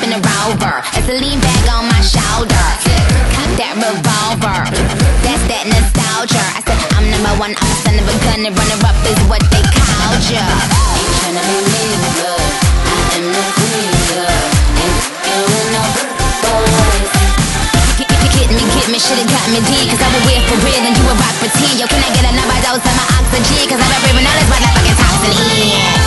in a Rover. It's a lean bag on my shoulder. Cock that revolver. That's that nostalgia. I said I'm number one, I'm the son of a gun, and runner up is what they called ya. Ain't tryna be me, but I am the queen, ain't with no boys. Get me, should've got me deep, cause I was weird for real and you a rock pretend. Yo, can I get another dose of my oxygen? Cause I've been breathing all this motherfucking toxin in.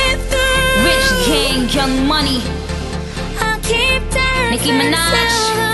Young Money, Nicki Minaj.